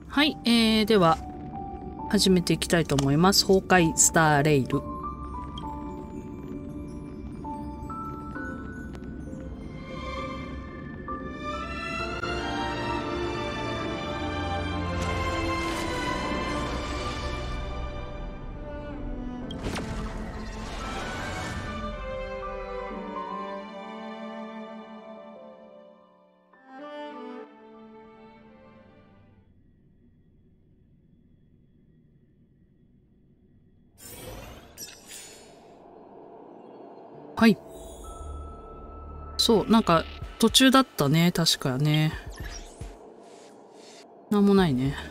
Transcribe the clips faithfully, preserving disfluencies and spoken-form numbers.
はい、えー、では始めていきたいと思います。崩壊スターレイル。はい。そう、なんか途中だったね。確かね。なんもないね。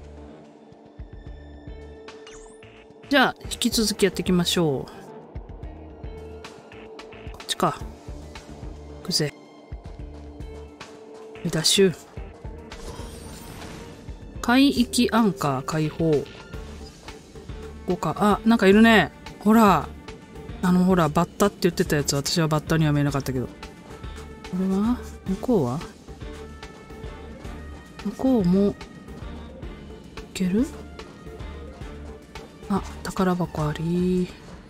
じゃあ、引き続きやっていきましょう。こっちか。行くぜ。ダッシュ。海域アンカー解放。ここか。あ、なんかいるね。ほら。あのほら、バッタって言ってたやつ、私はバッタには見えなかったけど。これは向こうは向こうも、いける？あ、宝箱あり。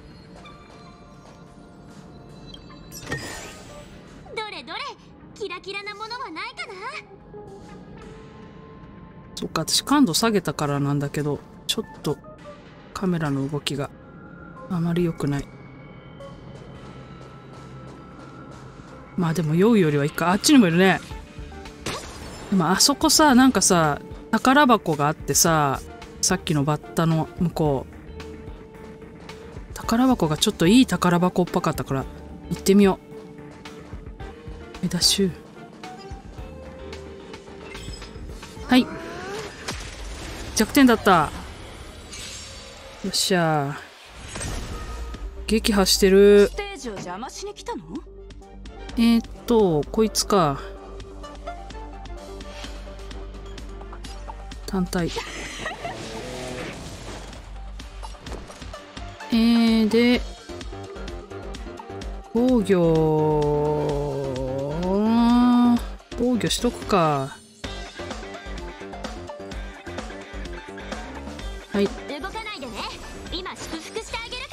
どれどれ、キラキラなものはないかな？ そっか、私感度下げたからなんだけど、ちょっとカメラの動きがあまり良くない。まあでも酔うよりはいいか。あっちにもいるね。でもあそこさ、なんかさ、宝箱があってさ、さっきのバッタの向こう。宝箱がちょっといい宝箱っぽかったから、行ってみよう。ダッシュ。はい。弱点だった。よっしゃー。撃破してる。 ステージを邪魔しに来たの？ えー、っと、こいつか。単体。えー、で、防御、防御しとくか。はい。 動かないでね。今祝福してあげるから。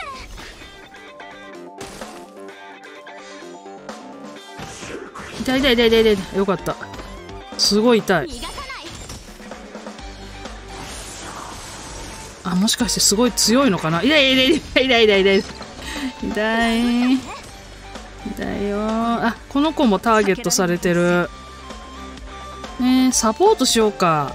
痛い痛い痛い痛い痛い。よかった。すごい痛い。あ、もしかしてすごい強いのかな。痛い痛い痛い痛い痛い痛い痛い痛いよ。あ、この子もターゲットされてる。ねえ、サポートしようか。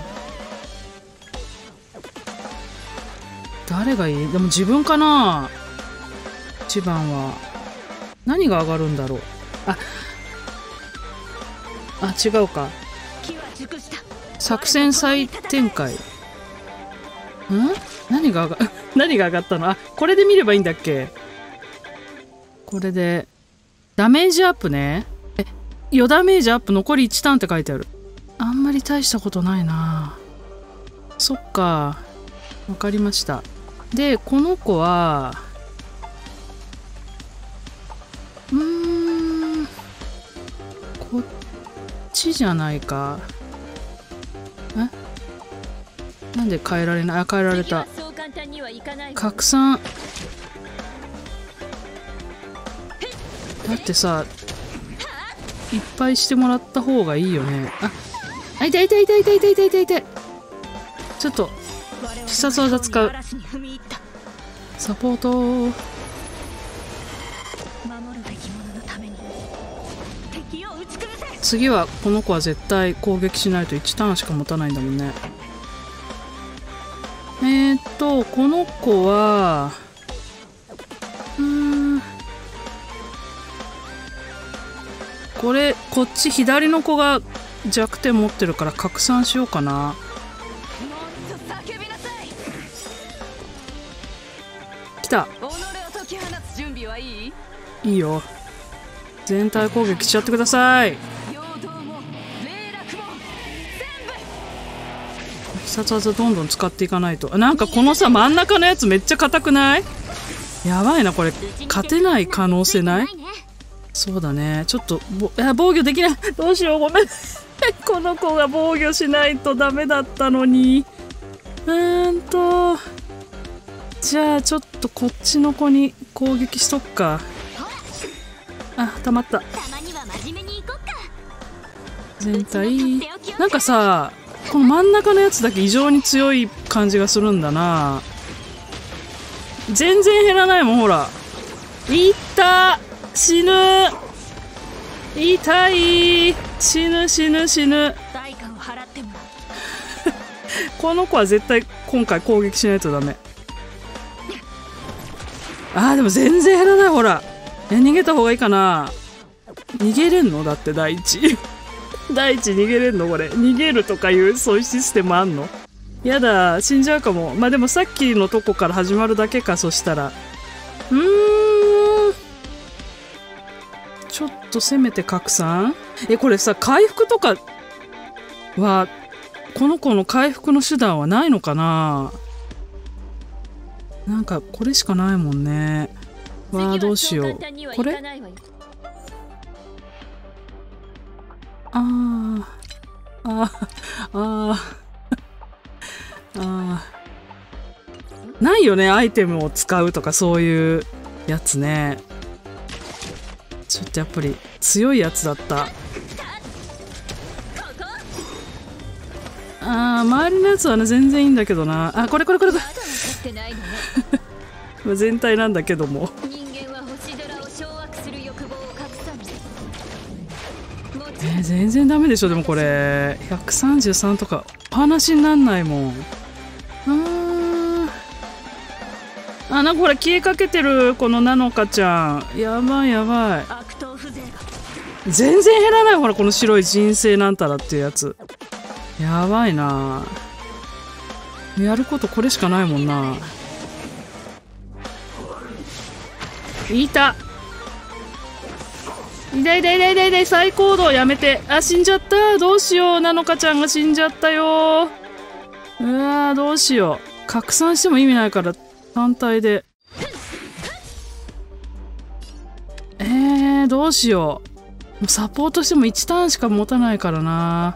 誰がいい？でも自分かな。一番は何が上がるんだろう。ああ、違うか。作戦再展開。ん？何が上が何が上がったの？あ、これで見ればいいんだっけ？これでダメージアップね。え、よダメージアップ残りいちターンって書いてある。あんまり大したことないな。そっか、わかりました。でこの子はうーん、こっちじゃないか。え、なんで変えられない？あ、変えられた。拡散。だってさ、いっぱいしてもらった方がいいよね。あ、あ、痛い痛い痛い痛い痛い痛い痛い痛い。ちょっと必殺技使う。サポート。次はこの子は絶対攻撃しないといちターンしか持たないんだもんね。えーっとこの子はうーん、これこっち左の子が弱点持ってるから拡散しようかな。来た。いいよ、全体攻撃しちゃってください。必殺技どんどん使っていかないと。なんかこのさ真ん中のやつめっちゃ硬くない？やばいなこれ。勝てない可能性ない？そうだね。ちょっとぼいや防御できない。どうしよう、ごめん。 この子が防御しないとダメだったのに。うーんとじゃあちょっとこっちの子に攻撃しとくか。あ、たまった。 たまには真面目に行こっか。 全体なんかさ、この真ん中のやつだけ異常に強い感じがするんだな。全然減らないもん、ほら。いった死ぬ痛い死ぬ死ぬ死ぬ。 代価を払ってもらう。 この子は絶対今回攻撃しないとダメ。あーでも全然減らない、ほら。え、逃げた方がいいかな。逃げれんのだって第一第一逃げれんのこれ。逃げるとかいうそういうシステムあんの。やだ、死んじゃうかも。まあでもさっきのとこから始まるだけか。そしたらうーんちょっとせめて拡散。え、これさ回復とかはこの子の回復の手段はないのかな。なんかこれしかないもんね。わあどうしよう。これあーあーあーあーないよね、アイテムを使うとかそういうやつね。ちょっとやっぱり強いやつだった。あー周りのやつはね全然いいんだけどな。あ、これこれこれこれ全体なんだけども。えー、全然ダメでしょ。でもこれひゃくさんじゅうさんとかお話になんないもん。あーあ、なんかほら消えかけてるこのなのかちゃん。やばいやばい。全然減らない。ほらこの白い人生なんたらっていうやつやばいな。やることこれしかないもんな。いたいたいたいたいたいた。最高度やめて。あ、死んじゃった。どうしよう。なのかちゃんが死んじゃったよ。うわーどうしよう。拡散しても意味ないから単体で。えー、どうしよう。もうサポートしてもいちターンしか持たないからな。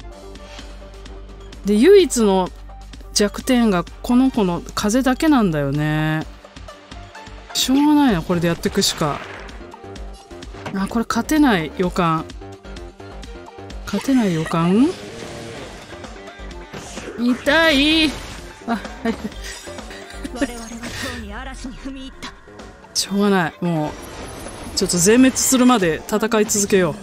で唯一の弱点がこの子の風だけなんだよね。しょうがないな、これでやっていくしか。あ、これ勝てない予感。勝てない予感。痛い。あ、はい。しょうがない。もうちょっと全滅するまで戦い続けよ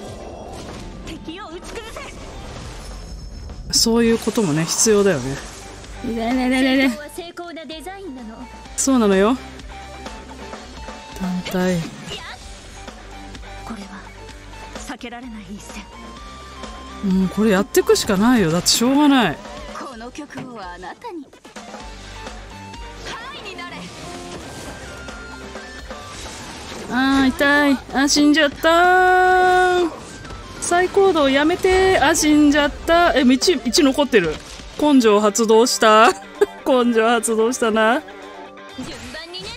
う。そういうこともね必要だよね。いやいやいやいや。そうなのよ。単体。 これは避けられない一戦。 うん、これやっていくしかないよ。だってしょうがない。 この曲をあなたに。ハイになれ。 あー痛い。あ、死んじゃったー。最高度やめて。あ、死んじゃった。え、いち、いち残ってる。根性発動した根性発動したな。 順番にね。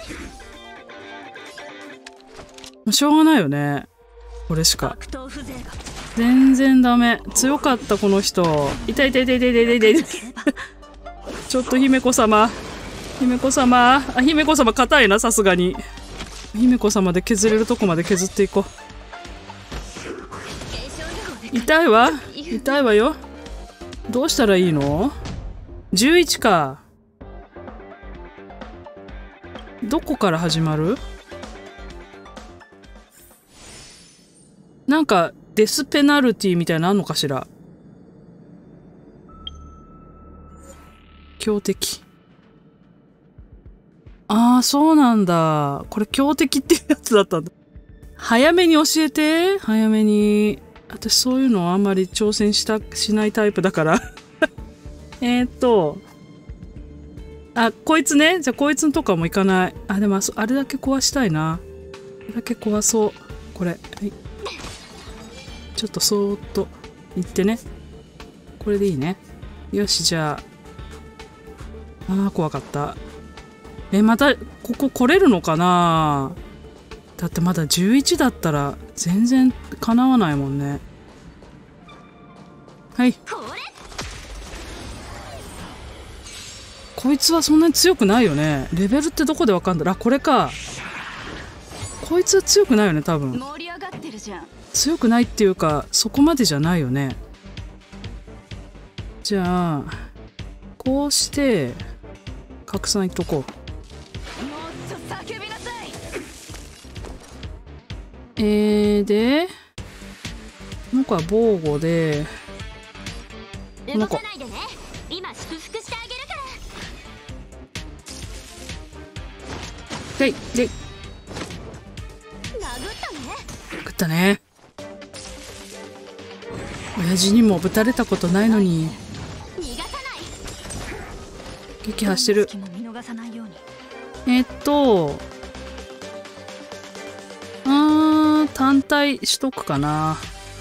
しょうがないよね、これしか。全然ダメ。強かったこの人。痛い痛い痛い痛い痛い痛い痛いちょっと姫子様姫子様。あ、姫子様硬いな、さすがに。姫子様で削れるとこまで削っていこう。痛いわ痛いわよ。どうしたらいいの。じゅういちか。どこから始まる。なんかデスペナルティみたいなのあんのかしら。強敵。ああそうなんだ。これ強敵っていうやつだったんだ。早めに教えて。早めに。私そういうのあんまり挑戦したしないタイプだからえっとあ、こいつね。じゃあこいつのとかもいかない。あ、でも あ, あれだけ壊したいな。あれだけ壊そう。これ、はい、ちょっとそーっといってね。これでいいね。よし、じゃあ。あー怖かった。え、またここ来れるのかな。だってまだじゅういちだったら全然かなわないもんね。 はい。こいつはそんなに強くないよね。レベルってどこでわかんだろう。あ、これか。こいつは強くないよね、多分。 盛り上がってるじゃん。 強くないっていうか、そこまでじゃないよね。じゃあ、こうして、拡散いっとこう。 もっと叫びなさい。 えー、で、この子は防護で、この子。 動かないでね。今祝福してあげるから。 でい、でい。 殴ったね。 殴ったね。親父にもぶたれたことないのに。 逃がさない。 撃破してる。 見逃さないように。 えっと、あー、単体しとくかな。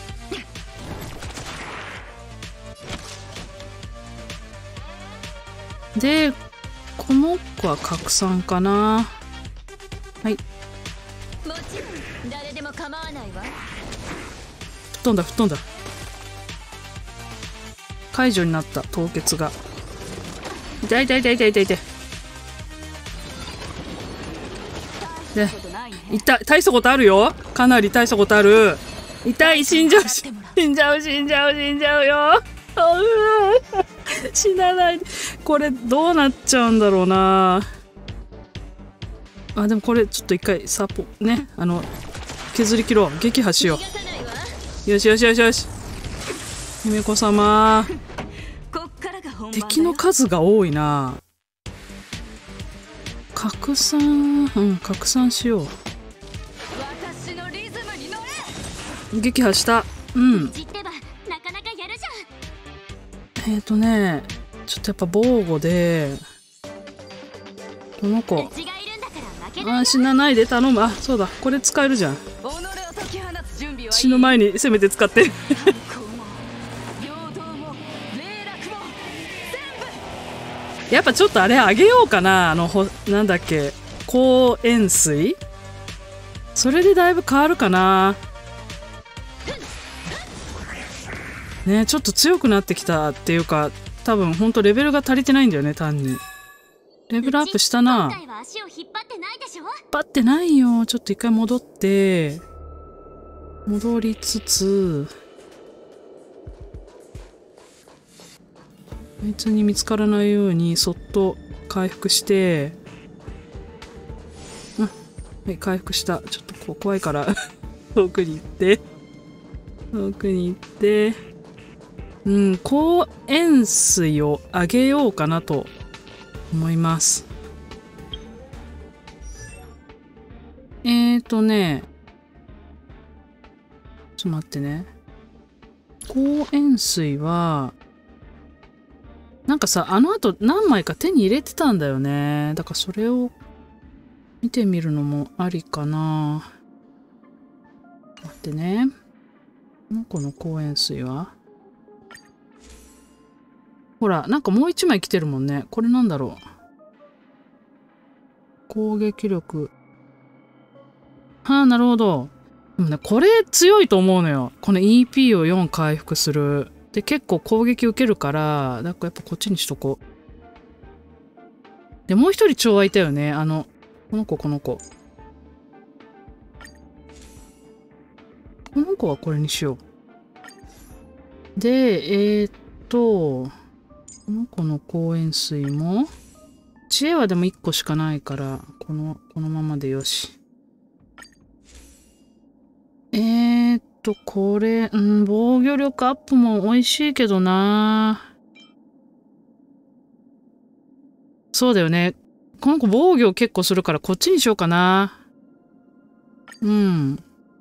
で、この子は拡散かな。はい。 もちろん誰でも構わないわ。 吹っ飛んだ、吹っ飛んだ。解除になった、凍結が。痛い痛い痛い痛い痛い痛い。で、痛い、大したことあるよ。かなり大したことある。痛い、死んじゃうし、死んじゃう、死んじゃう、死んじゃうよ。死なない。これどうなっちゃうんだろうな。あ、でもこれちょっと一回サポね、あの削り切ろう。撃破しよう。よしよしよしよし。姫子様。敵の数が多いな。拡散、うん、拡散しよう。撃破した。うん。えっとね、ちょっとやっぱ防護で、この子。あ、死なないで頼む。あ、そうだ、これ使えるじゃん。死ぬ前にせめて使って。やっぱちょっとあれあげようかな。あの、ほ、なんだっけ、高塩水それでだいぶ変わるかな。ね、ちょっと強くなってきたっていうか、多分ほんとレベルが足りてないんだよね、単に。レベルアップしたな。引っ張ってないよ。ちょっと一回戻って、戻りつつ、あいつに見つからないようにそっと回復して、あ、はい、回復した。ちょっとこう怖いから遠くに行って、遠くに行って、うん、高塩水をあげようかなと思います。えーとね、ちょっと待ってね。高塩水は、なんかさ、あの後何枚か手に入れてたんだよね。だからそれを見てみるのもありかな。待ってね。この子の高塩水はほら、なんかもう一枚来てるもんね。これなんだろう。攻撃力。はあ、なるほど。でもね、これ強いと思うのよ。この イーピー をよん回復する。で、結構攻撃受けるから、だからやっぱこっちにしとこう。で、もう一人蝶はいたよね。あの、この子、この子。この子はこれにしよう。で、えー、っと、この子の高塩水も、知恵はでもいっこしかないから、この、このままでよし。えーっと、これ、うん、防御力アップも美味しいけどな。そうだよね。この子防御結構するからこっちにしようかな。うん。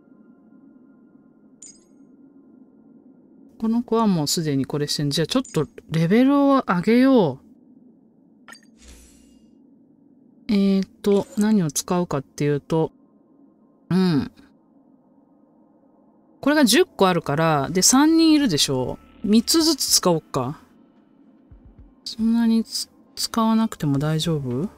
この子はもうすでにこれしてん。じゃあちょっとレベルを上げよう。えーっと、何を使うかっていうと、うん。これがじゅっこあるから、で、さんにんいるでしょ。みっつずつ使おうか。そんなに使わなくても大丈夫？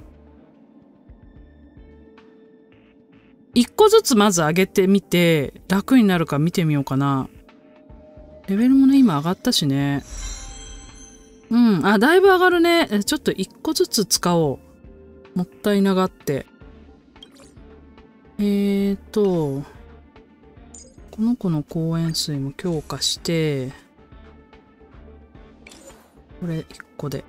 いっこずつまず上げてみて、楽になるか見てみようかな。 レベルもね、今上がったしね。うん。あ、だいぶ上がるね。ちょっと一個ずつ使おう。もったいながって。えーと、この子の公園水も強化して、これいっこで。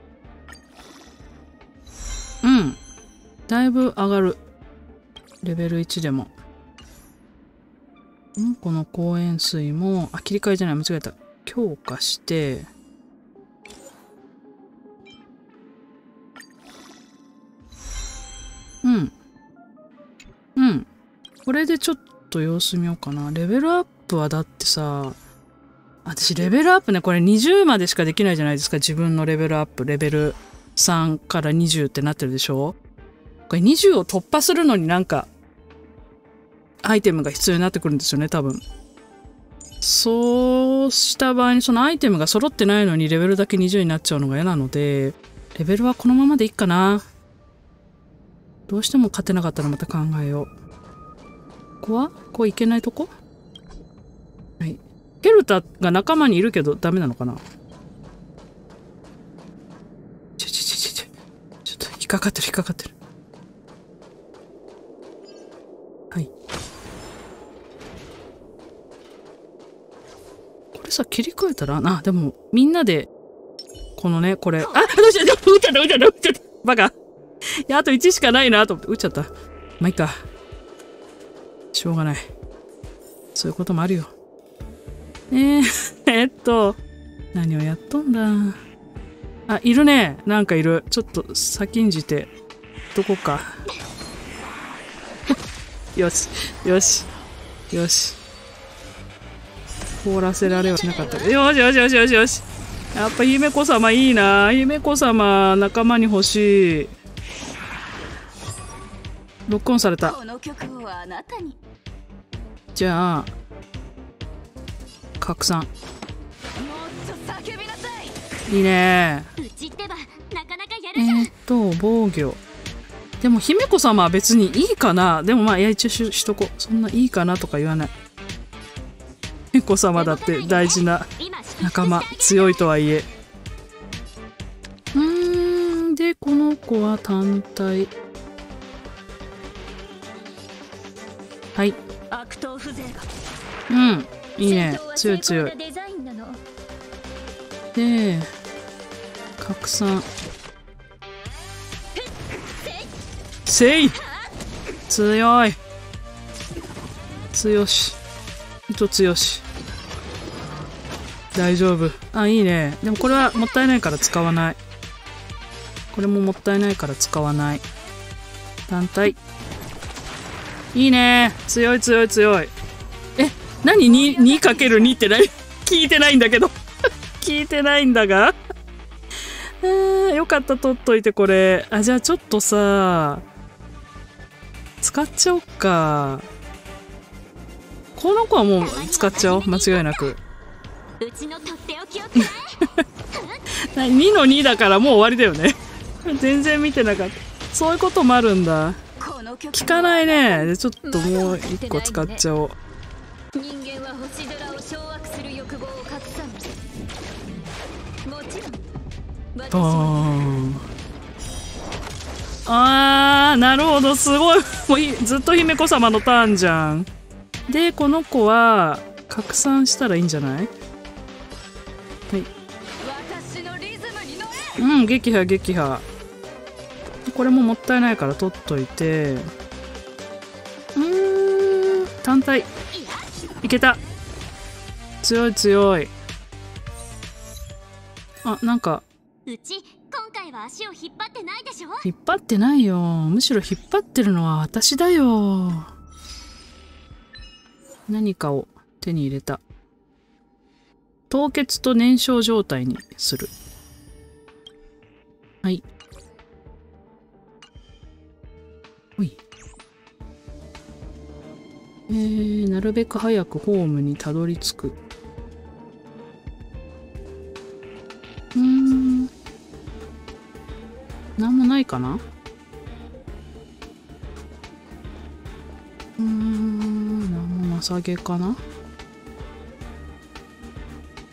うん。だいぶ上がる。レベルいちでも。この子の公園水も、あ、切り替えじゃない、間違えた。強化して、うん。うん。これでちょっと様子見ようかな。レベルアップはだってさ、私レベルアップね、これにじゅうまでしかできないじゃないですか。自分のレベルアップ。レベルさんからにじゅうってなってるでしょ？これにじゅうを突破するのになんか、アイテムが必要になってくるんですよね、多分。そうした場合にそのアイテムが揃ってないのにレベルだけにじゅうになっちゃうのが嫌なので、レベルはこのままでいいかな。どうしても勝てなかったらまた考えよう。ここはこういけないとこ？はい。ケルタが仲間にいるけどダメなのかな？ちょちょちょちょ。ちょっと引っかかってる引っかかってる。はい。これさ、切り替えたらあ、でもみんなで、このね、これ、あ、どうしよう、打っちゃった、打っちゃった、打っちゃった。バカ。いや、あといちしかないなと思って、打っちゃった。まあいいか。しょうがない。そういうこともあるよ。えー、えっと、何をやっとんだ。あ、いるね。なんかいる。ちょっと先んじて、どこか。よし、よし、よし。凍らせられはしなかったけど。よしよしよしよしよし。やっぱ姫子様いいな。姫子様仲間に欲しい。ロックオンされた。 この曲をあなたに。 じゃあ拡散。もっと叫びなさい。いいね。 うちってばなかなかやるじゃん。えーっと防御。でも姫子様は別にいいかな。でもまあいや一応ししとこ。そんないいかなとか言わない。姫子様だって大事な仲間。強いとはいえ。うーんでこの子は単体。はい。 悪党風情が。 うん。いいね。強い強い。で、拡散。せい強い強し。糸強し。大丈夫。あ、いいね。でもこれはもったいないから使わない。これももったいないから使わない。単体。いいね。強い強い強い。え、何 にかけるに って何聞いてないんだけど。聞いてないんだが。えー、よかった、取っといてこれ。あ、じゃあちょっとさ、使っちゃおっか。この子はもう使っちゃおう。間違いなく。 うちのとっておきをくらえ。 にのにだからもう終わりだよね。全然見てなかった。そういうこともあるんだ。聞かないね。ちょっともう一個使っちゃおう。 人間は星空を掌握する欲望を隠さない。もちろん。 ボーン。あー、なるほど。すごい。もういずっと姫子様のターンじゃん。で、この子は拡散したらいいんじゃない？はい。 私のリズムに乗れ。 うん、撃破撃破。これももったいないから取っといて。うーん、単体。いけた。強い強い。あ、なんか。 うち、今回は足を引っ張ってないでしょ？ 引っ張ってないよ。むしろ引っ張ってるのは私だよ。何かを手に入れた。凍結と燃焼状態にする。はい。ほい。えー、なるべく早くホームにたどり着く。うーん。なんもないかな？うーん、なんもなさげかな？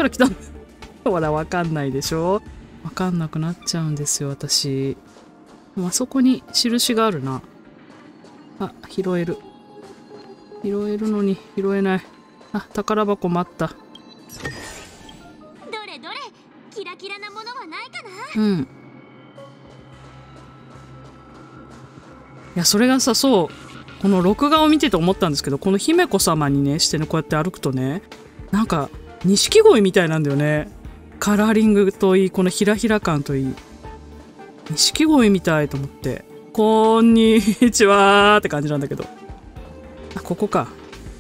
から来たのほら、わかんないでしょ。わかんなくなっちゃうんですよ、私。あそこに印があるな。あ、拾える。拾えるのに拾えない。あ、宝箱もあった。 どれどれ、キラキラなものはないかうな。 ん。いや、それがさ、そう、この録画を見てて思ったんですけど、この姫子様にね、してね、こうやって歩くとね、なんか、錦鯉みたいなんだよね。カラーリングといい、このひらひら感といい。錦鯉みたいと思って。こんにちはーって感じなんだけど。あ、ここか。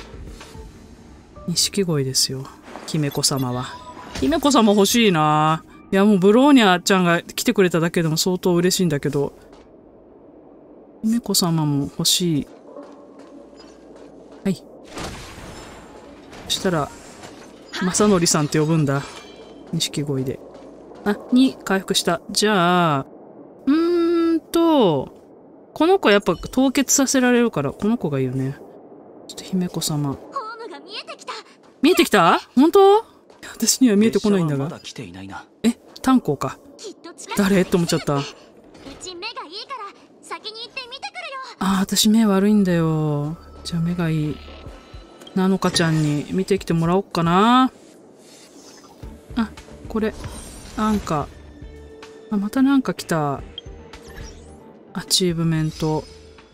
錦鯉ですよ。姫子様は。姫子様欲しいな。いや、もうブローニャちゃんが来てくれただけでも相当嬉しいんだけど。姫子様も欲しい。はい。そしたら、正則さんって呼ぶんだ。錦鯉で。あ、に回復した。じゃあ、うーんと、この子やっぱ凍結させられるから、この子がいいよね。ちょっと姫子様。 ホームが見えてきた。 見えてきた？本当？私には見えてこないんだが。 まだ来ていないな。 え、炭鉱か。誰って思っちゃった。 うち目がいいから先に行って見てくるよ。 ああ、私目悪いんだよ。じゃあ目がいい。なのかちゃんに見てきてもらおっかな。あ、これ。なんか。あ、またなんか来た。アチーブメント。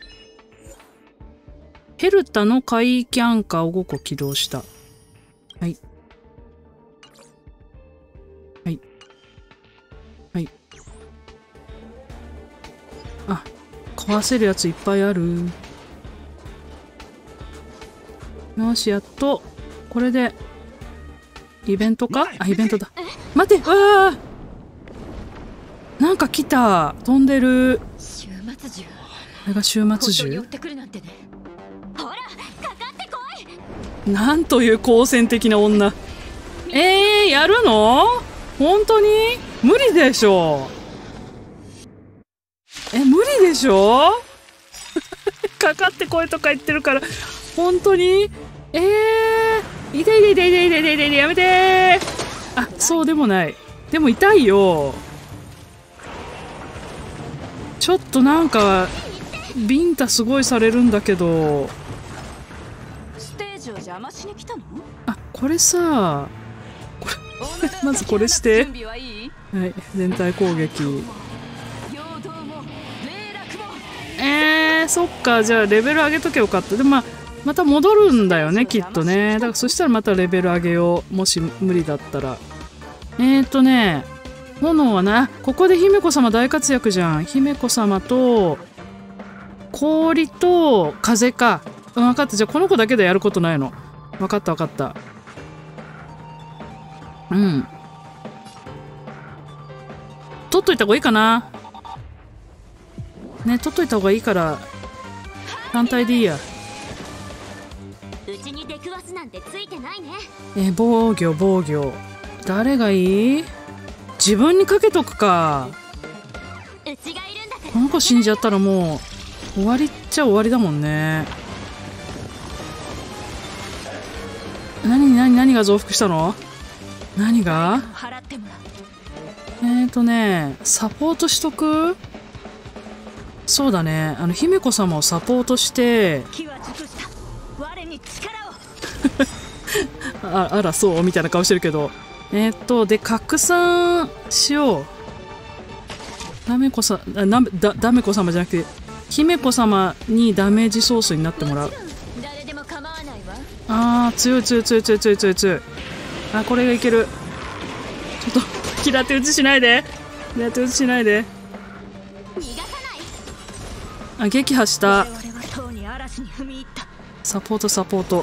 ヘルタの怪奇アンカーをごこ起動した。はい。はい。はい。あ、壊せるやついっぱいある。よし、やっと。これで、イベントか？あ、イベントだ。待って、うわー！なんか来た。飛んでる。 終末獣。 これが終末獣？ 寄ってくるなんてね。ほら、かかってこい。 なんという好戦的な女。えー、やるの？本当に？無理でしょ。え、無理でしょかかってこいとか言ってるから、本当に？えー、痛い痛い痛い痛い痛い痛い痛い、やめてー。あ、そうでもない。でも痛いよ。ちょっとなんか、ビンタすごいされるんだけど。 ステージを邪魔しに来たの？ あ、これさ、これまずこれして。はい、全体攻撃。えー、そっか、じゃあレベル上げとけばよかった。でもまあ、また戻るんだよね、きっとね。だからそしたらまたレベル上げよう。もし無理だったら。えーとね、炎はな、ここで姫子様大活躍じゃん。姫子様と、氷と風か。うん、分かった。じゃあこの子だけでやることないの。分かった分かった。うん。取っといた方がいいかな。ね、取っといた方がいいから、単体でいいや。 うちに出くわすなんてついてないね。 え、防御防御。誰がいい？自分にかけとくか。 うちがいるんだから。 この子死んじゃったらもう終わりっちゃ終わりだもんね。何何何が増幅したの？何が？えーとね、サポートしとく？そうだね、あの姫子様をサポートしてあ, あらそうみたいな顔してるけど、えー、っとで拡散しよう。ダメ子さあなだダメ子様じゃなくて姫子様にダメージソースになってもらう。 誰でも構わないわ。 あー強い強い強い強い強い強い強い。あ、これがいける。ちょっと平手打ちしないで、平手打ちしないで。あ、撃破した。サポートサポート。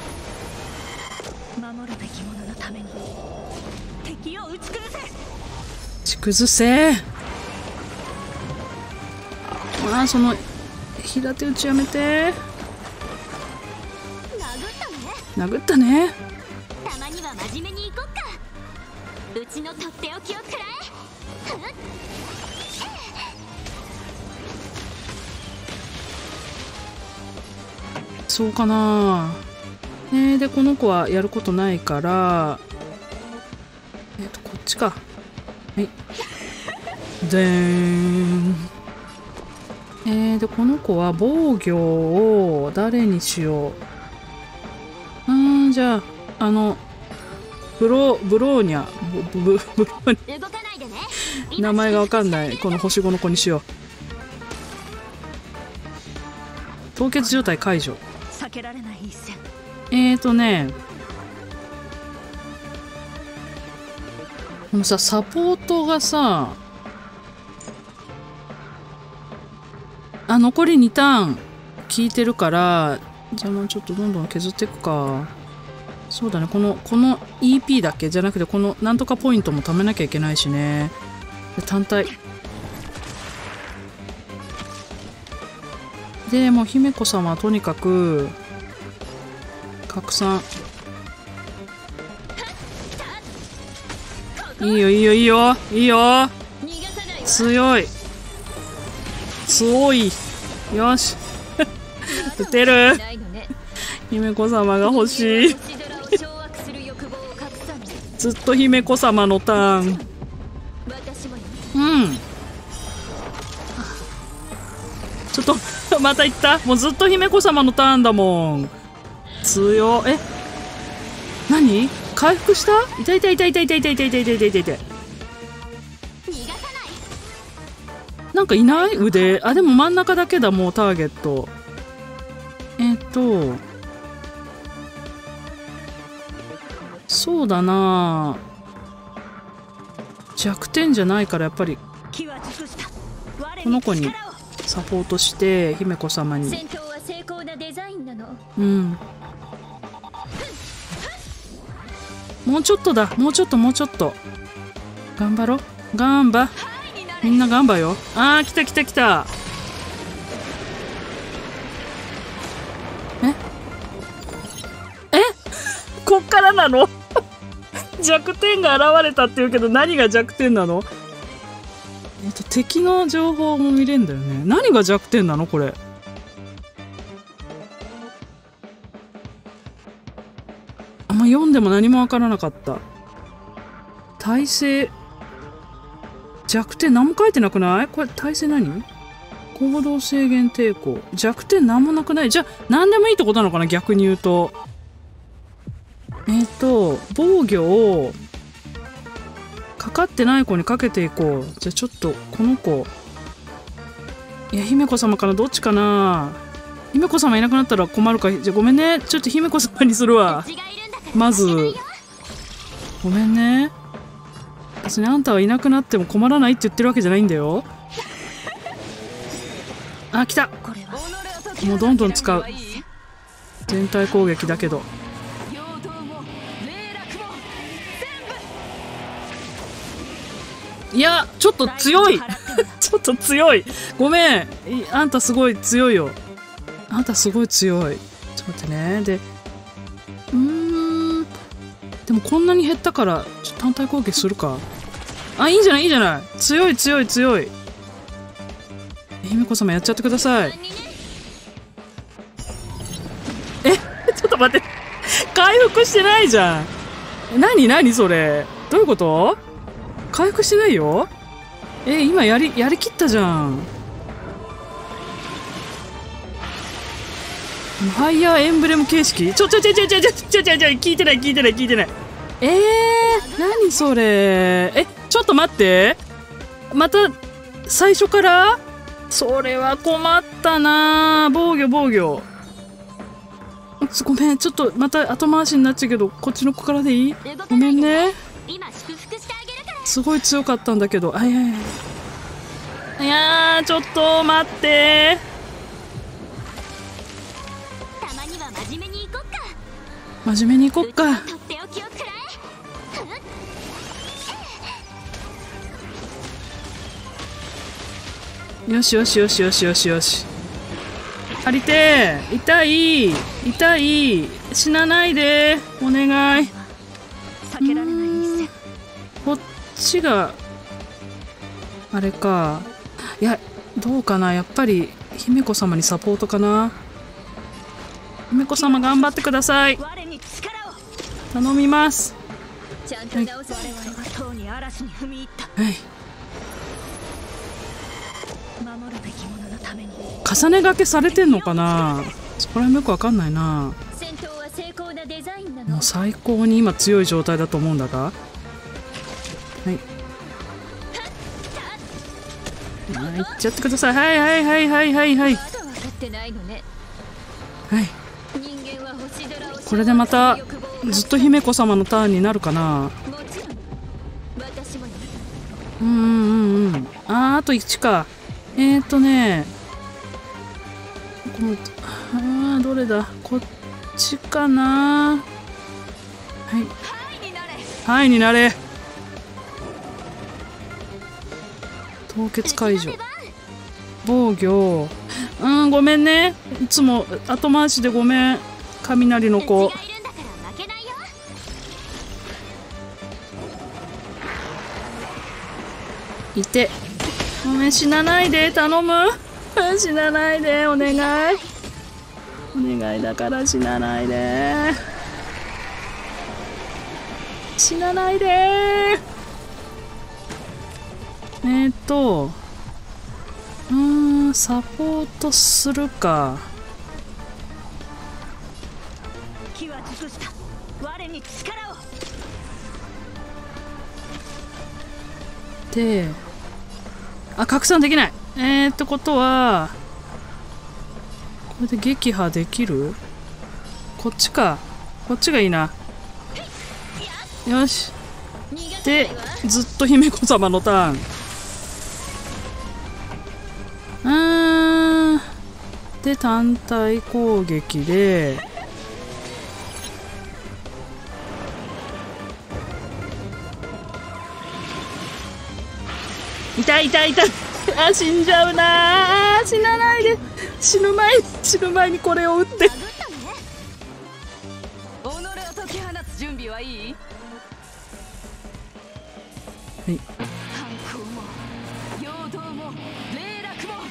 守るべきもののために敵を打ち崩せ。 打ち崩せ。まあその平手打ちやめて。殴ったね。 たまには真面目に行こっか。うちのとっておきを食らえ。 そうかな。えー、でこの子はやることないからえっとこっちか。はいでーん。えー、でこの子は防御を誰にしよう。うーん、じゃああのブロブローニャブブブローニャ名前がわかんないこの星ごの子にしよう。凍結状態解除。 避けられない一戦。 えーとねこのさサポートがさあ残りにターン効いてるから、じゃあもうちょっとどんどん削っていくか。そうだね、このこの イーピー だけじゃなくてこのなんとかポイントも貯めなきゃいけないしね。で単体でもう姫子様はとにかく拡散。いいよいいよいいよいいよ強い強いよし打てる姫子様が欲しいずっと姫子様のターン。うんちょっとまた行った。もうずっと姫子様のターンだもん。強え何回復した。痛い痛い痛い痛い痛い痛い痛い痛い痛い痛い痛い痛い。なんかいない腕。あでも真ん中だけだもうターゲット。えっとそうだな弱点じゃないからやっぱりこの子にサポートして姫子様に。うんもうちょっとだもうちょっともうちょっと頑張ろガンバみんなガンバよ。あー来た来た来た。ええこっからなの弱点が現れたって言うけど何が弱点なの。えっと敵の情報も見れんだよね。何が弱点なのこれ。あんま読んでも何もわからなかった。耐性弱点何も書いてなくないこれ。耐性何行動制限抵抗弱点何もなくない。じゃあ何でもいいってことなのかな逆に言うと。えっと防御をかかってない子にかけていこう。じゃあちょっとこの子いや姫子様からどっちかな。姫子様いなくなったら困るか。じゃあごめんねちょっと姫子様にするわ。まずごめんね別にあんたはいなくなっても困らないって言ってるわけじゃないんだよ。あ来たもうどんどん使う。全体攻撃だけどいやちょっと強いちょっと強いごめんあんたすごい強いよ。あんたすごい強い。ちょっと待ってね。でうーんでもこんなに減ったからちょっと単体攻撃するか。あいいんじゃないいいんじゃない。強い強い強い。姫子様やっちゃってください。えちょっと待って回復してないじゃん。何何それどういうこと。回復してないよ。え今やりやりきったじゃん。ファイヤーエンブレム形式ちょちょちょちょちょちょちょちょちょ聞いてない聞いてない聞いてない。えー、何それ。えちょっと待ってまた最初から。それは困ったな。防御防御ごめんちょっとまた後回しになっちゃうけどこっちの子からでいい。ごめんねすごい強かったんだけど。あいやいやいやーちょっと待ってたまには真面目に行こっか。 真面目に行こっか。 とっておきをくらよしよしよしよしよしよし。張りてー痛い痛い死なないでお願い。 避けられない一戦。 こっちがあれか。いやどうかなやっぱり姫子様にサポートかな。姫子様頑張ってください頼みます。 ちゃんと直す。我々はとうに嵐に踏み入った。 はい。 守るべきもののために。 重ね掛けされてんのかな。そこら辺よくわかんないな。 戦闘は精巧なデザインなの。 もう最高に今強い状態だと思うんだが。はい。はい、いっちゃってください。はいはいはいはいはいはい。 まだ分かってないのね。 はい。 人間は星空をこれでまたずっと姫子様のターンになるかな。 もちろん私もよ。 うんうんうん。あー、あといちか。えーとねこのあーどれだ、こっちかな。はいはいになれ。凍結解除。防御。うんごめんね、いつも後回しでごめん。雷の子。いて。ごめん、死なないで頼む。死なないでお願いお願いだから死なないで死なないで。えーっとうーんサポートするか。 気は尽くした。我に力を。 であ、拡散できない。えーってことはこれで撃破できる？こっちか。こっちがいいな。よし。でずっと姫子様のターン。うーんで単体攻撃で痛い痛い痛い。あ、死んじゃうな。あ、死なないで。死ぬ前に死ぬ前にこれを打って。 己を解き放つ準備はいい？ はい。 反抗も陽動も霊落も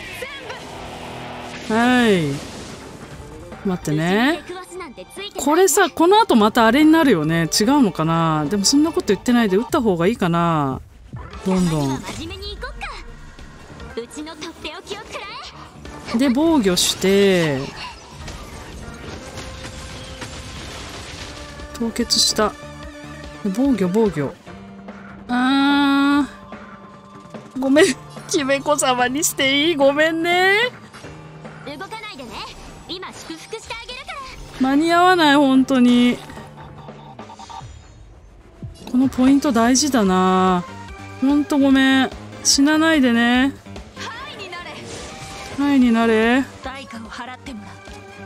全部。 はい。待ってね。これさ、この後またあれになるよね。違うのかな。でもそんなこと言ってないで打った方がいいかな。どんどん。で防御して凍結した。防御防御。あーごめん、姫子様にしていい？ごめんね。 動かないでね。今祝福してあげるから。 間に合わない本当に。このポイント大事だな。ほんとごめん。死なないでね。 はいになれ。 はいになれ。 代価を払ってもら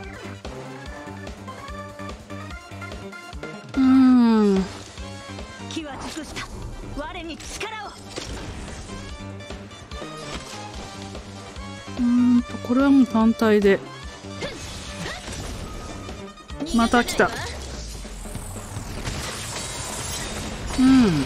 うう。 ーん。 気は尽くした。我に力を。 うーんとこれはもう単体で。また来た。うん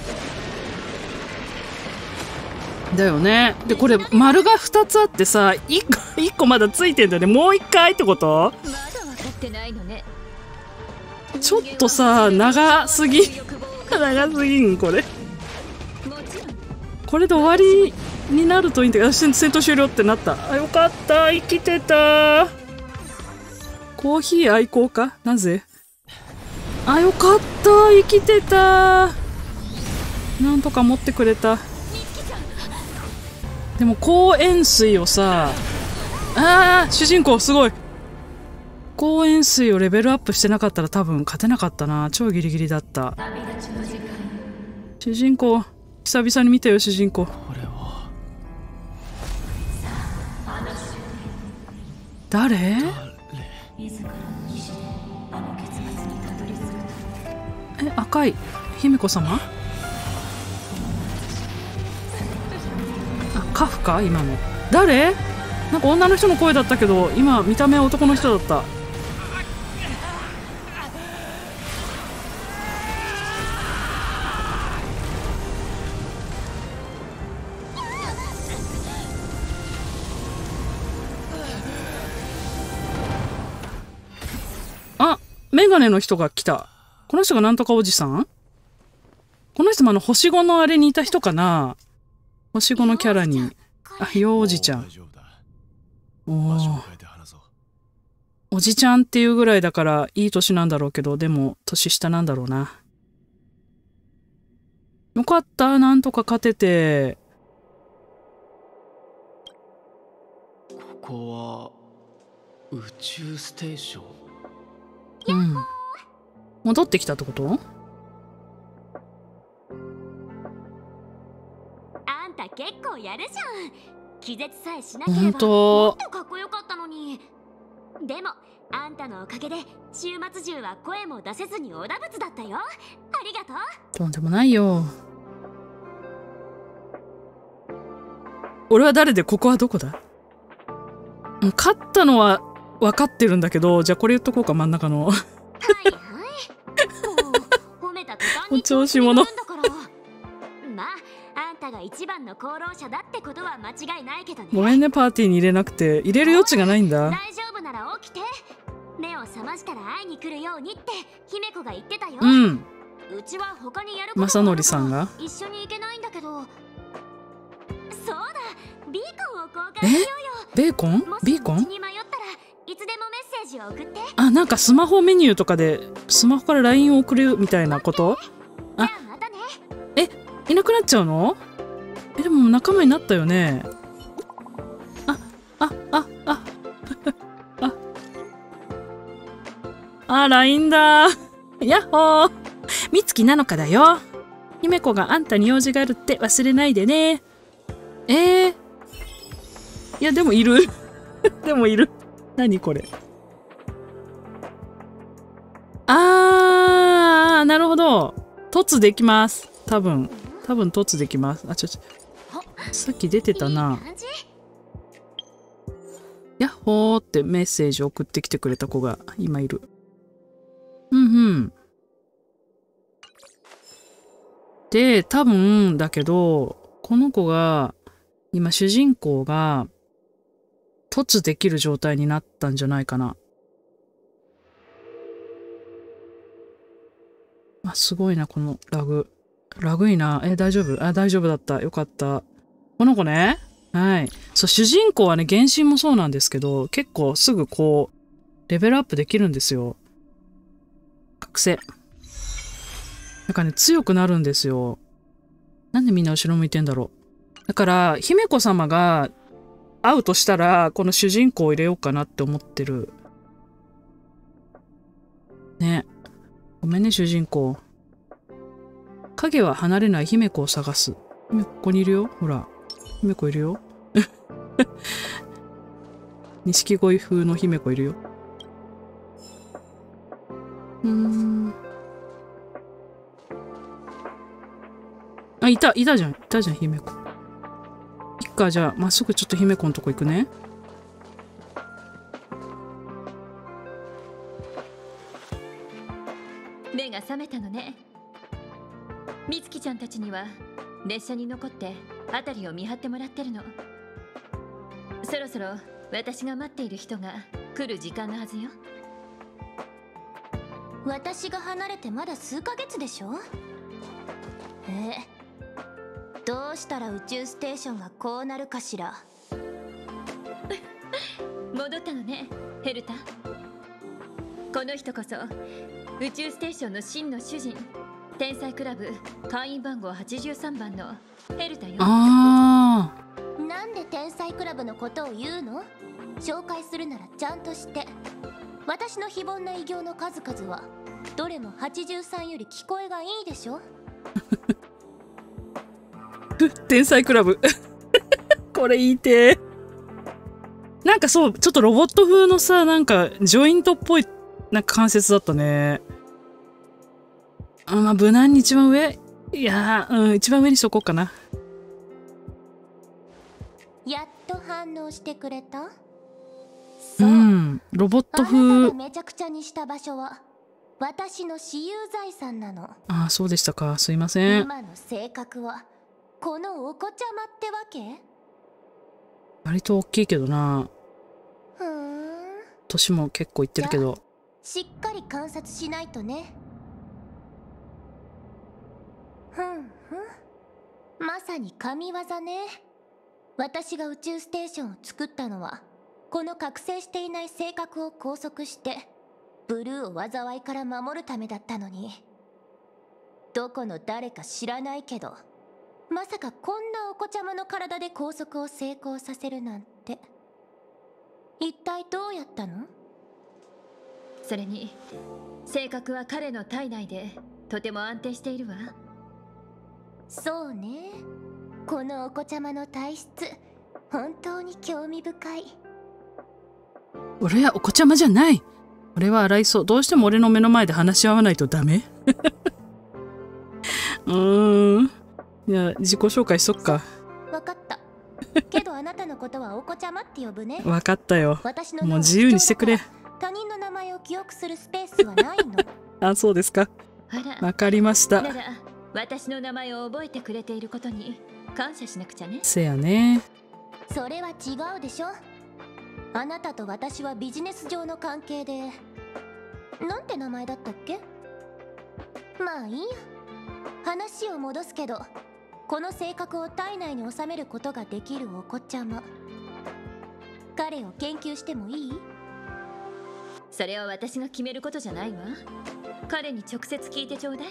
だよね。でこれ丸がふたつあってさ、いっこいっこまだついてんだよね。もういっかいってこと？ まだ分かってないのね。 ちょっとさ長すぎ長すぎんこれ。これで終わりになるといいんだけど、戦闘終了ってなった。あよかった、生きてた。コーヒー愛好家？なぜ？あよかった、生きてた。なんとか持ってくれた。でも高塩水をさあー主人公すごい。高塩水をレベルアップしてなかったら多分勝てなかったな。超ギリギリだった。主人公久々に見たよ。主人公誰？え赤い姫子様？カフか今の。誰？なんか女の人の声だったけど今見た目は男の人だった。あ、メガネの人が来た。この人がなんとかおじさん？ この人もあの星ごのあれにいた人かな。星ごのキャラに。あ、幼児ちゃん。おお。おじちゃんっていうぐらいだからいい年なんだろうけど、でも年下なんだろうな。よかった、なんとか勝てて。 ここは宇宙ステーション。 うん。戻ってきたってこと？ あんた結構やるじゃん。気絶さえしなければほんと。 もっとかっこよかったのに。でもあんたのおかげで週末中は声も出せずにおだぶつだったよ。ありがとう。 とんでもないよ。俺は誰で、ここはどこだ？勝ったのは分かってるんだけど、じゃあこれ言っとこうか、真ん中の。 はいはい。褒めた途端にお調子者。 まああんたが一番の功労者だってことは間違いないけどね。 ごめんね、パーティーに入れなくて。入れる余地がないんだ。 大丈夫なら起きて。目を覚ましたら会いに来るようにって姫子が言ってたよ。 うん。 うちは他にやること正則さんが一緒に行けないんだけど。そうだ、ビーコンを交換しようよ。 え？ベーコン？ビーコン？ もしうちに迷ったらいつでもメッセージを送って。 あ、なんかスマホメニューとかでスマホから ライン を送るみたいなこと？ あ、またね。 え、いなくなっちゃうの？え、でも仲間になったよね。あ、あ、あ、あ、あ、あ、ライン だ。やっほー。みつきなのかだよ。姫子があんたに用事があるって忘れないでね。えー。いや、でもいる。でもいる。何これ。あー、なるほど。凸できます。多分。多分凸できます。あ、ちょちょ。さっき出てたな。やっほーってメッセージ送ってきてくれた子が今いる。うんうん。で、多分だけど、この子が、今主人公が、凸できる状態になったんじゃないかな。あ、すごいな、このラグ。ラグいな。え、大丈夫？あ、大丈夫だった。よかった。この子ね。はい。そう、主人公はね、原神もそうなんですけど、結構すぐこう、レベルアップできるんですよ。覚醒。なんかね、強くなるんですよ。なんでみんな後ろ向いてんだろう。だから、姫子様が会うとしたら、この主人公を入れようかなって思ってる。ね。ごめんね、主人公。影は離れない姫子を探す。姫子ここにいるよ。ほら。姫子いるよ。錦鯉風の姫子いるよ。うーん。あ、いた、いたじゃん。いたじゃん、姫子。いっか、じゃあ、まっすぐちょっと姫子のとこ行くね。 目が覚めたのね。みつきちゃんたちには列車に残って辺りを見張ってもらってるの。そろそろ私が待っている人が来る時間のはずよ。私が離れてまだ数ヶ月でしょ。え、どうしたら宇宙ステーションがこうなるかしら。戻ったのね、ヘルタ。この人こそ宇宙ステーションの真の主人、天才クラブ会員番号はちじゅうさんばんのヘルタよ。 ああ。なんで天才クラブのことを言うの？紹介するならちゃんとして。私の非凡な偉業の数々はどれもはちじゅうさんより聞こえがいいでしょ。 天才クラブ。これ言いてー。なんかそう、ちょっとロボット風のさ、なんかジョイントっぽいなんか関節だったね。あ、まあ、無難に一番上？いやー、うん、一番上にしとこうかな。 やっと反応してくれた？ そう。うん、ロボット風。 あなたがめちゃくちゃにした場所は私の私有財産なの。 ああ、そうでしたか。すいません。 今の性格はこのお子ちゃまってわけ？ 割と大きいけどな。 ふーん。 年も結構いってるけど。 しっかり観察しないとね。 ふんふん。まさに神業ね。私が宇宙ステーションを作ったのは、この覚醒していない性格を拘束してブルーを災いから守るためだったのに、どこの誰か知らないけど、まさかこんなお子ちゃまの体で拘束を成功させるなんて。一体どうやったの？ それに性格は彼の体内でとても安定しているわ。 そうね。このお子ちゃまの体質、本当に興味深い。 俺はお子ちゃまじゃない。俺は荒磯。どうしても俺の目の前で話し合わないとダメうーん。いや、自己紹介しとくか。 わかった。けどあなたのことはお子ちゃまって呼ぶね。 わかったよ。 私のもう自由にしてくれ。 他人の名前を記憶するスペースはないの。 あ、そうですか。 あら、 わかりました。 なら私の名前を覚えてくれていることに感謝しなくちゃね。 せやね。 それは違うでしょ。あなたと私はビジネス上の関係で、なんて名前だったっけ？まあいいや。話を戻すけど、この性格を体内に収めることができるお子ちゃま、彼を研究してもいい？ それは私が決めることじゃないわ。彼に直接聞いてちょうだい。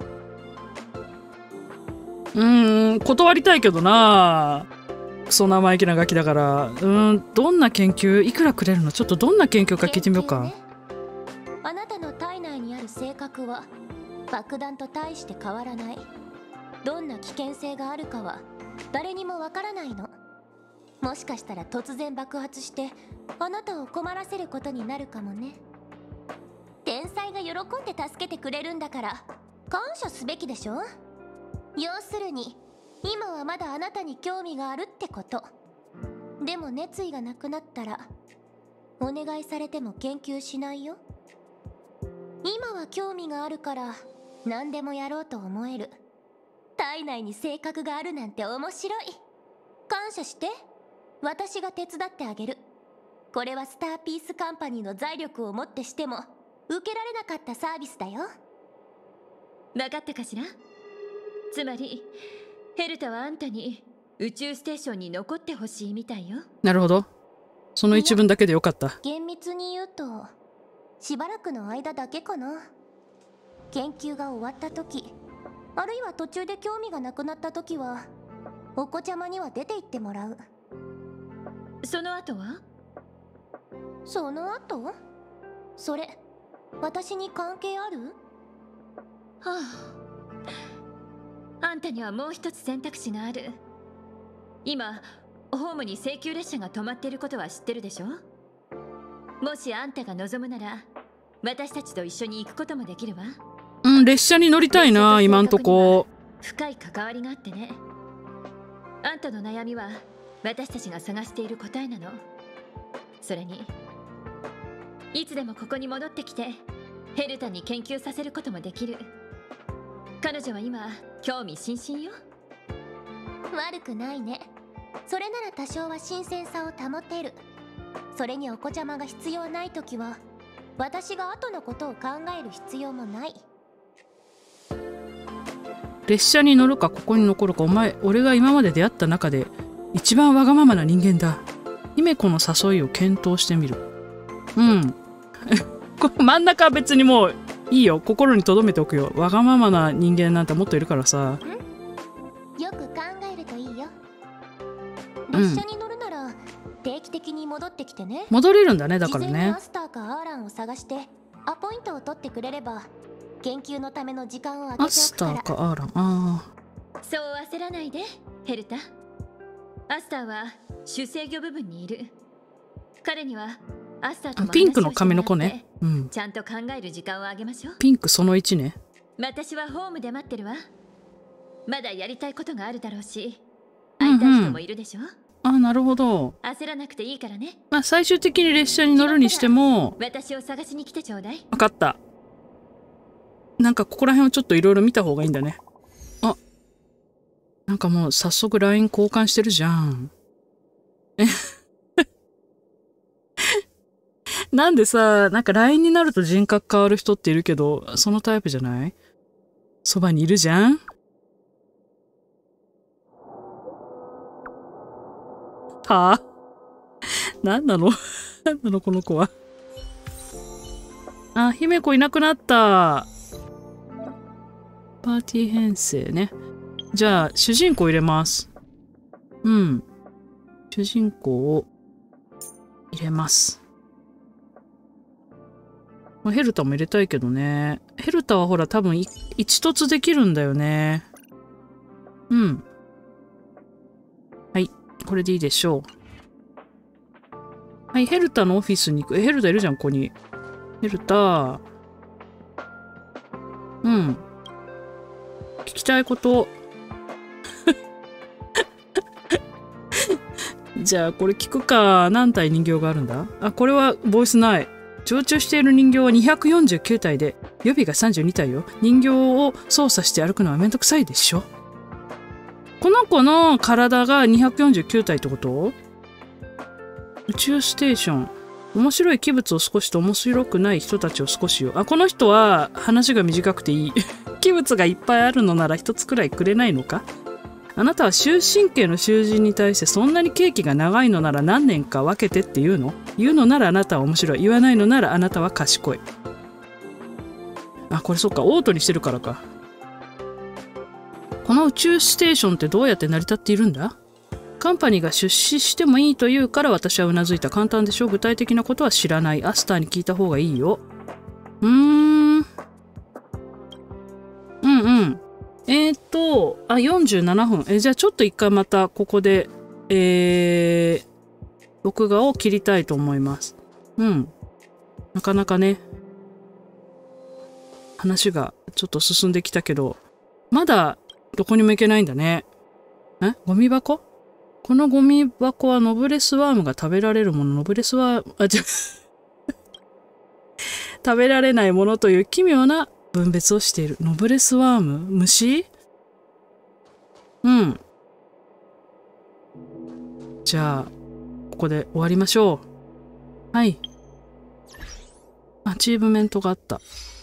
うーん、断りたいけどな。クソ生意気なガキだから。うーん、どんな研究いくらくれるの？ちょっとどんな研究か聞いてみようか。 研究ね。あなたの体内にある性格は爆弾と大して変わらない。どんな危険性があるかは誰にもわからないの。もしかしたら突然爆発してあなたを困らせることになるかもね。天才が喜んで助けてくれるんだから感謝すべきでしょ。要するに今はまだあなたに興味があるってこと。でも熱意がなくなったらお願いされても研究しないよ。今は興味があるから何でもやろうと思える。体内に性格があるなんて面白い。感謝して。私が手伝ってあげる。これはスターピースカンパニーの財力をもってしても受けられなかったサービスだよ。 分かったかしら？つまりヘルタはあんたに宇宙ステーションに残ってほしいみたいよ。 なるほど。その一文だけでよかった。 厳密に言うとしばらくの間だけかな。研究が終わった時、あるいは途中で興味がなくなった時はお子ちゃまには出て行ってもらう。 その後は？ その後？それ私に関係ある？ はあ、あんたにはもう一つ選択肢がある。今ホームに請求列車が止まっていることは知ってるでしょ？もしあんたが望むなら私たちと一緒に行くこともできるわ。 うん、列車に乗りたいな、今んとこ。 深い関わりがあってね。あんたの悩みは私たちが探している答えなの。それにいつでもここに戻ってきてヘルタに研究させることもできる。彼女は今興味津々よ。 悪くないね。それなら多少は新鮮さを保てる。それにお子ちゃまが必要ないときは私が後のことを考える必要もない。 列車に乗るかここに残るか。お前、俺が今まで出会った中で一番わがままな人間だ。姫子の誘いを検討してみる。うんこの真ん中は別にもういいよ。心に留めておくよ。わがままな人間なんてもっといるからさ。 よく考えるといいよ。 うん列車に乗るなら定期的に戻ってきてね。 戻れるんだね、だからね事前にア。スターかアーランを探してアポイントを取ってくれれば研究のための時間を空けておアスターくから。 かアーラン。あそう焦らないでヘルタ。アスターは主制御部分にいる。彼にはアスターとあ。 もピンクの話をしてもらって髪の子ね。うん。 ちゃんと考える時間をあげましょう。 ピンクそのいちね。 私はホームで待ってるわ。まだやりたいことがあるだろうし、 うんうん会いたい人もいるでしょ。 あ、なるほど。 焦らなくていいからね。 まあ最終的に列車に乗るにしても。 私を探しに来てちょうだい。 分かった。なんかここら辺をちょっといろいろ見た方がいいんだね。あ、なんかもう早速 ライン 交換してるじゃん。えなんでさ、なんか ライン になると人格変わる人っているけど、そのタイプじゃない？そばにいるじゃん？ はあ何なの何なのこの子は。あ、姫子いなくなった。パーティー編成ね。じゃあ、主人公入れます。うん。主人公を入れます。ヘルタも入れたいけどね。ヘルタはほら多分一突できるんだよね。うん。はい。これでいいでしょう。はい。ヘルタのオフィスに行く。え、ヘルタいるじゃん、ここに。ヘルタ。うん。聞きたいこと。じゃあ、これ聞くか。何体人形があるんだ？あ、これはボイスない。常駐している人形はにひゃくよんじゅうきゅう体で、予備がさんじゅうに体よ。人形を操作して歩くのはめんどくさいでしょ。この子の体がにひゃくよんじゅうきゅう体ってこと？宇宙ステーション。面白い器物を少しと面白くない人たちを少しよ。あ、この人は話が短くていい。器物がいっぱいあるのなら一つくらいくれないのか？あなたは終身刑の囚人に対してそんなに刑期が長いのなら何年か分けてって言うの？言うのならあなたは面白い。言わないのならあなたは賢い。あ、これそっか。オートにしてるからか。この宇宙ステーションってどうやって成り立っているんだ？カンパニーが出資してもいいと言うから私はうなずいた。簡単でしょ？具体的なことは知らない。アスターに聞いた方がいいよ。うーん。うんうん。えーっと、あ、よんじゅうななふん。え、じゃあちょっと一回またここで、えー、録画を切りたいと思います。うん。なかなかね、話がちょっと進んできたけど、まだどこにも行けないんだね。え？ゴミ箱？このゴミ箱はノブレスワームが食べられるもの、ノブレスワーム、あ、違う。食べられないものという奇妙な分別をしている。ノブレスワーム？虫？うん。じゃあ、ここで終わりましょう。はい。アチーブメントがあった。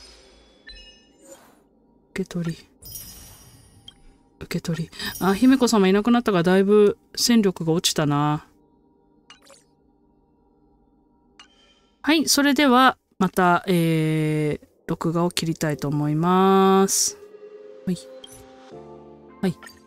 受け取り。受け取り。あ、姫子様いなくなったがだいぶ戦力が落ちたな。はい、それではまた、えー、録画を切りたいと思います。はい。はい。